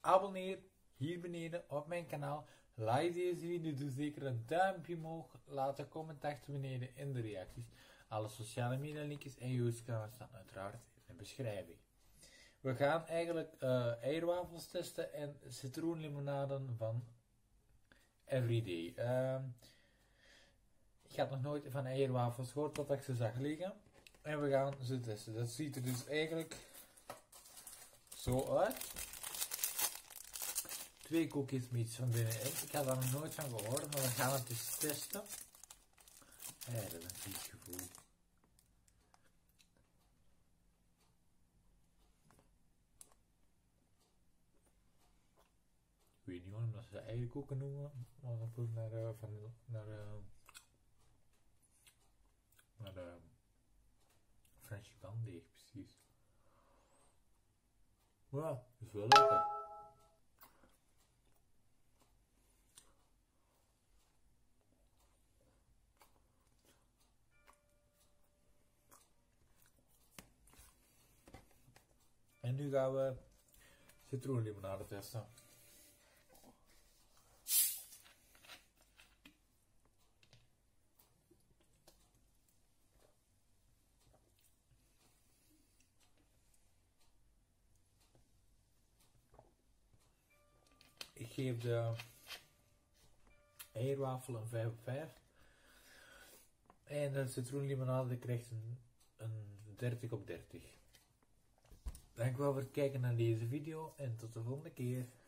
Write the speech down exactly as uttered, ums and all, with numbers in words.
abonneer hier beneden op mijn kanaal. Like deze video, doe zeker een duimpje omhoog. Laat een comment achter beneden in de reacties. Alle sociale media linkjes en YouTube kanaal staan uiteraard in de beschrijving. We gaan eigenlijk uh, eierwafels testen en citroenlimonaden van Everyday. Uh, ik had nog nooit van eierwafels gehoord totdat ik ze zag liggen. En we gaan ze testen. Dat ziet er dus eigenlijk zo uit. Twee koekjes met iets van binnenin. Ik had daar nog nooit van gehoord, maar we gaan het eens testen. Ja, dat is een vies gevoel. Ik weet niet waarom dat ze eierkoeken noemen, maar dan proef naar uh, van naar uh, naar uh, French deeg precies. Ja, dat is wel lekker. En nu gaan we citroenlimonade testen. Ik geef de eierwafel een vijf op vijf. En de citroenlimonade krijgt een, een dertig op dertig. Dankjewel voor het kijken naar deze video en tot de volgende keer.